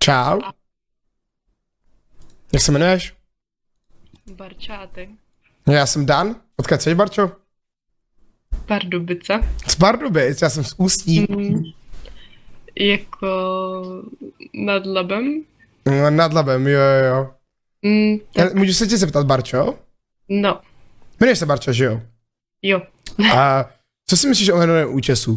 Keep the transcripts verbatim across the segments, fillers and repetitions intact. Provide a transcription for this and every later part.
Čau. Jak se jmenuješ? Barčátek. No, já jsem Dan. Odkud jsi, Barčo? Pardubice. Z Pardubic, já jsem z Ústí. Mm, jako nad Labem. No, nad Labem, jo, jo, jo. Mm, tak, Můžu se tě zeptat, Barčo? no, Jmenuješ se Barča, že jo? jo. A co si myslíš o jménu účesu?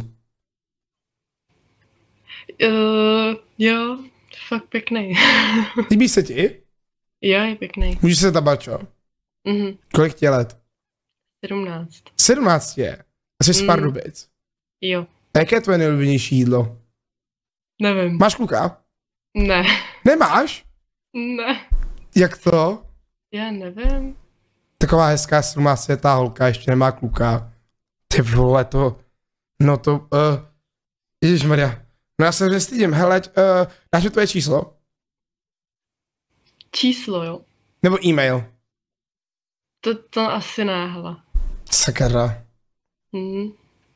Uh, jo, fakt pěkný. Líbí se ti? Jo, je pěkný. Můžu se zeptat, Barčo? Mhm, Kolik ti je let? sedmnáct. sedmnáct je. A jsi z Mm. Pardubic. Jo, A jaké je tvoje nejoblíbenější jídlo? nevím. Máš kluka? Ne, Nemáš? ne, Jak to? já nevím. Taková hezká sedmnáctiletá holka ještě nemá kluka. Ty vole, to... No to... Uh, Ježišmarja. No já se nestydím. Hele, uh, dáš mi tvoje číslo? Číslo, jo. Nebo e-mail? To, to asi ne, hele. Sakra. Mhm.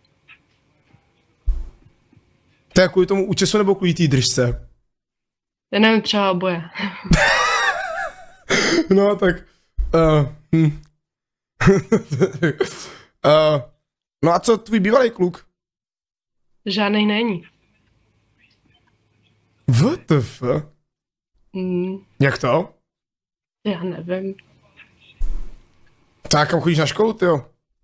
To je kvůli tomu účesu nebo kvůli té držce? Já nevím, třeba oboje. No tak... Uh, hm. uh, no a co tvůj bývalý kluk? Žádnej není. What the f? Mhm. Jak to? Já nevím. Tak kam chodíš na školu, tyjo?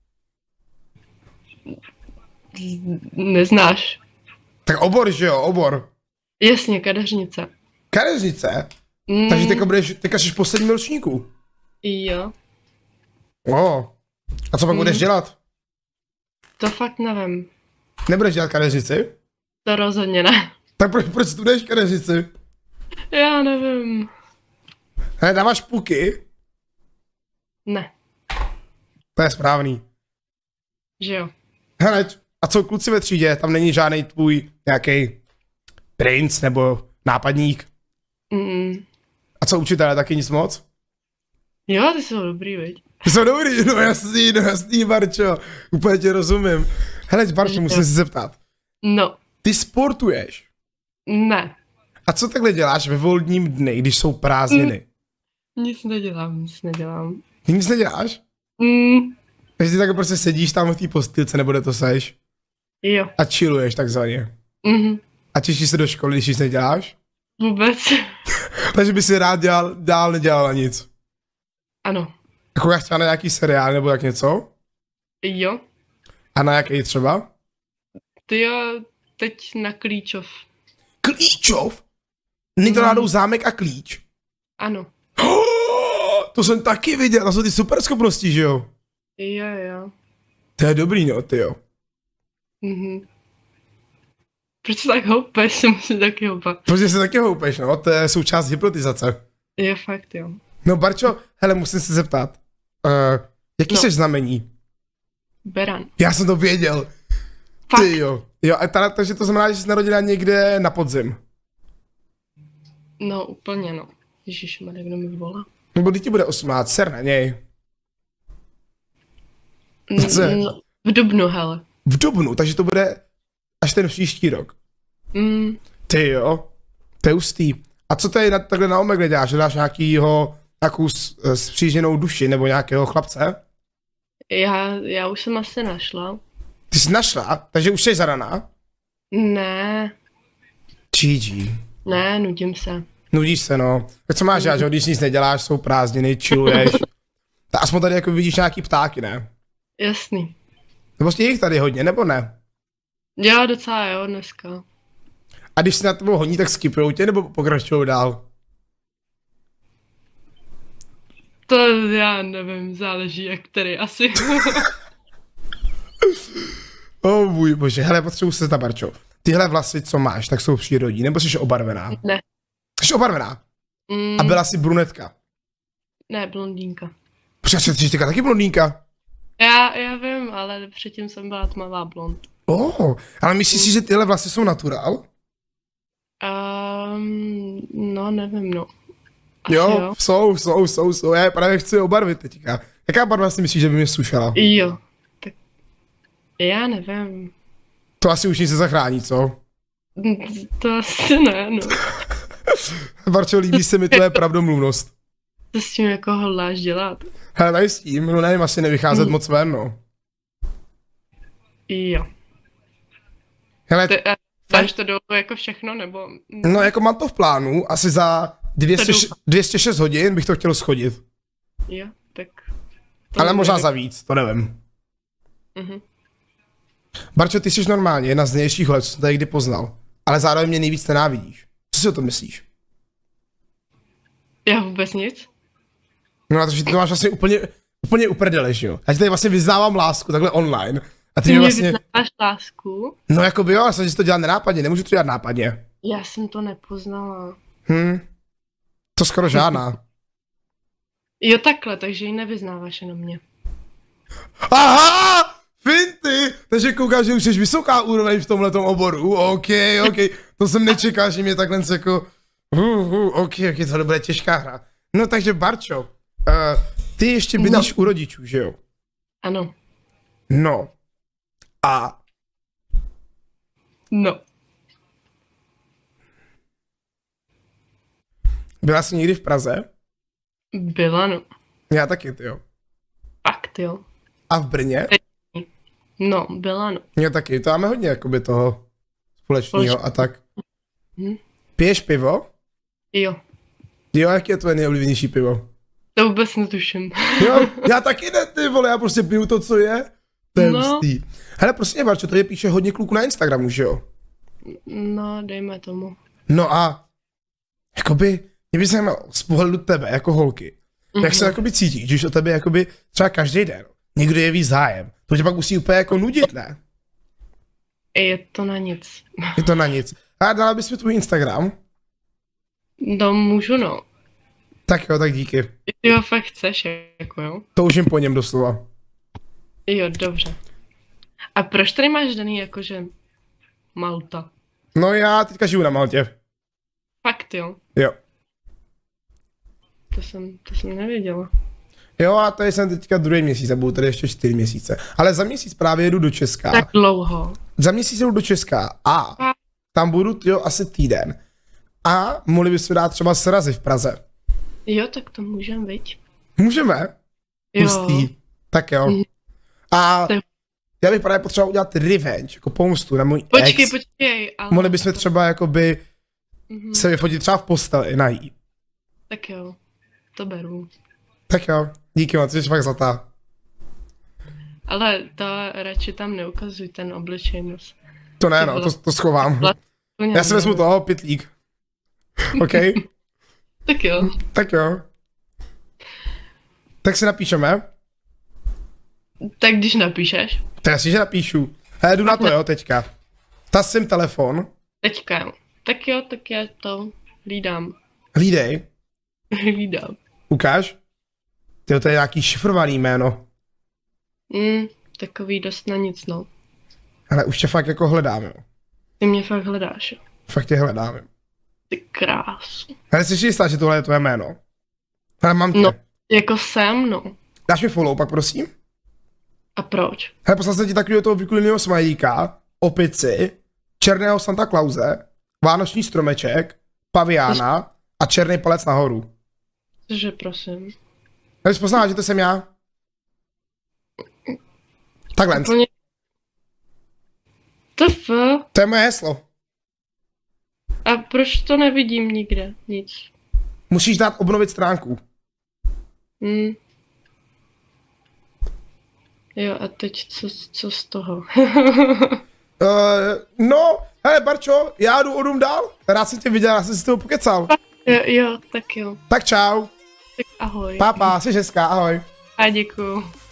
Neznáš. Tak obor, že jo, obor. Jasně, kadeřnice. Kadeřnice? Mm, Takže teďka budeš, teďka jsi v posledním ročníku. Jo, Oh. A co pak Mm. budeš dělat? to fakt nevím. Nebudeš dělat kadeřnici? To rozhodně ne. Tak proč, proč studuješ kadeřnici? Já nevím. Hele, dáváš puky? Ne, To je správný. že jo. Hele, a co kluci ve třídě? Tam není žádný tvůj nějaký princ nebo nápadník? Mm. A co učitelé, taky nic moc? Jo, ty jsou dobrý, viď? Ty jsou dobrý, no jasný, no jasný, Barčo. Úplně tě rozumím. Hele, Barčo, musím se zeptat. No, Ty sportuješ? ne. A co takhle děláš ve volním dny, když jsou prázdniny? Nic nedělám, nic nedělám. Ty nic neděláš? Mm. Takže ty tak prostě sedíš tam v té postýlce, nebo kde to seš? Jo. A chilluješ takzvaně. Mhm. A těšíš se do školy, když nic neděláš? Vůbec. Takže by si rád dělal, dál nedělala nic. Ano. Jako já třeba na nějaký seriál nebo jak něco? Jo. A na jaký třeba? Ty jo, teď na Klíčov. Klíčov? Není to Mhm. náhodou zámek a klíč? Ano. Oh, to jsem taky viděl, to jsou ty super schopnosti, že jo? Jo, jo. To je dobrý, no, ty jo. Mhm. Proč se tak houpeš, se musím taky houpat. Protože se taky houpeš, no, to je součást hypnotizace. Je fakt, jo. No, Barčo, hele, musím se zeptat. Uh, jaký No. jsi znamení? Beran. Já jsem to věděl. Fakt. Ty jo. Jo, a teda, takže to znamená, že jsi narodila někde na podzim. No, úplně no. Ježišmarja, kdo mi volá? Nebo kdy ti bude osmnáct, ser na něj. N- Co? No, v dubnu, hele. V dubnu, takže to bude až ten příští rok. Mm. Ty jo, to je hustý. A co tady na, takhle na Omegle děláš? Že dáš nějakýho, nějakou s- spřízněnou duši nebo nějakého chlapce? Já, já už jsem asi našla. Ty jsi našla, takže už jsi zadaná? Ne, G G. ne, nudím se. Nudíš se, no. Tak co máš dělat, že jo? Když nic neděláš, jsou prázdniny, chilluješ. Tak aspoň tady jako vidíš nějaký ptáky, ne? Jasný. Nebo prostě jich tady hodně, nebo ne? Já docela jo, dneska. A když se na tebou honí, tak skipujou tě, nebo pokračujou dál? To já nevím, záleží jak který asi. O oh, můj bože, hele, potřebuji se zeptat, Barčo. Tyhle vlasy, co máš, tak jsou přírodní, nebo jsi obarvená? Ne. Jsi obarvená? Mm, A byla jsi brunetka? ne, blondýnka. Protože jsi teďka taky blondýnka? Já, já vím, ale předtím jsem byla tmavá blond. Oh, ale myslíš si, že tyhle vlasy jsou naturál? Um, no, nevím, no. Asi Jo, jo. jsou, jsou, jsou, jsou, já je právě chci obarvit teďka. Jaká barva si myslíš, že by mě slušela? Jo, tak já nevím. To asi už nic se zachrání, co? To asi ne, no. Barčo, líbí se mi tvoje pravdomluvnost. Co s tím jako hodláš dělat? Hele, tady s tím, no nevím, asi nevycházet hmm. moc ven, no. Jo. Hele, Ty, dáš to dolů jako všechno, nebo? No jako mám to v plánu, asi za dvě stě šest hodin bych to chtěl schodit. Jo, tak... Ale možná za víc, to nevím. Mhm. Barčo, ty jsi normálně jedna z nejlepších holek, co jsem tady kdy poznal. Ale zároveň mě nejvíc nenávidíš. Co si o tom myslíš? Já vůbec nic. No na to, že ty to máš vlastně úplně, úplně uprdele, že jo? Já ti tady vlastně vyznávám lásku, takhle online. A ty, Ty mě mě vlastně... vyznáváš lásku? No jako by jo, ale snažíš to dělat nenápadně, nemůžu to dělat nápadně. Já jsem to nepoznala. Hm. To skoro žádná. Jo takhle, takže ji nevyznáváš jenom mě. Aha! Finty! Takže koukáš, že už jsi vysoká úroveň v tomhletom oboru. OK, OK. To jsem nečekal, že mě takhle jako... Uh, uh, OK, OK, tohle bude těžká hra. No takže Barčo, uh, ty ještě bydlíš no. u rodičů, že jo? Ano. No. A... No. Byla jsi někdy v Praze? Byla, no. Já taky, ty jo. Fakt, jo. A v Brně? No, byla, no. Já taky, to máme hodně jakoby toho společného a tak. Hm? Piješ pivo? Jo. Jo, jaký je tvoje nejoblíbenější pivo? To vůbec netuším. Jo, já taky ne, ty vole, já prostě piju to, co je. To je No. hustý. Hele, prostě Barčo, tady píše hodně kluků na Instagramu, že jo? No, dejme tomu. No a, jakoby, mě by se zajímalo z pohledu tebe, jako holky, mm-hmm. jak se jakoby cítíš, když o tebe jakoby třeba každý den někdo jeví zájem, to tě pak musí úplně jako nudit, ne? Je to na nic. Je to na nic. A dala bys mi tvůj Instagram? No, můžu, no. Tak jo, tak díky. Ty ho fakt chceš, jako jo? Toužím po něm doslova. Jo, dobře. A proč tady máš daný jakože Malta? No já teďka žiju na Maltě. Fakt, jo? Jo. To jsem, to jsem nevěděla. Jo a tady jsem teďka druhý měsíc a budu tady ještě čtyři měsíce. Ale za měsíc právě jedu do Česka. Tak dlouho. Za měsíc jedu do Česka a tam budu jo, asi týden. A mohli bychom dát třeba srazy v Praze. Jo, tak to můžeme, viď? Můžeme? Jo. Hustý. Tak jo. A já bych právě potřeboval udělat revenge, jako pomstu na můj Počkej, ex. počkej, ale... Mohli bychom třeba jakoby Mhm. se vyfotit třeba v posteli, nají. Tak jo, to beru. Tak jo, díky moc, jsi fakt zlatá. Ale to radši tam neukazuj ten obličej moc. To ne, no, to, to schovám. Já si vezmu toho, pitlík. OK? Tak jo. Tak jo. Tak si napíšeme. Tak když napíšeš. To já si, že napíšu. Hele, jdu na to, jo, teďka. Tas jsem telefon. Teďka jo. Tak jo, tak já to hlídám. Hlídej. Hlídám. Ukáž. Tyjo, to je nějaký šifrovaný jméno. Mm, takový dost na nic, no. Ale už tě fakt jako hledám, jo. Ty mě fakt hledáš, jo. Fakt tě hledám, jo. Ty krás. Ale jsi si jistá, že tohle je tvoje jméno? Ale mám tě. No, jako jsem, no. Dáš mi follow pak, prosím? A proč? Hele, poslal jsem ti takového toho vykuleného smajlíka, opici, černého Santa Clause, vánoční stromeček, paviána a černý palec nahoru. Že prosím. Ale jsi poznala, že to jsem já? Takhle. Úplně... To f... To je moje heslo. A proč to nevidím nikde? Nic. Musíš dát obnovit stránku. Hmm. Jo, a teď co, co z toho? uh, no, hele Barčo, já jdu o dům dál. Rád jsem tě viděl, já jsem si s toho pokecal. Jo, jo, tak jo. Tak čau. Tak ahoj. Pápa, jsi hezká, ahoj. A děkuju.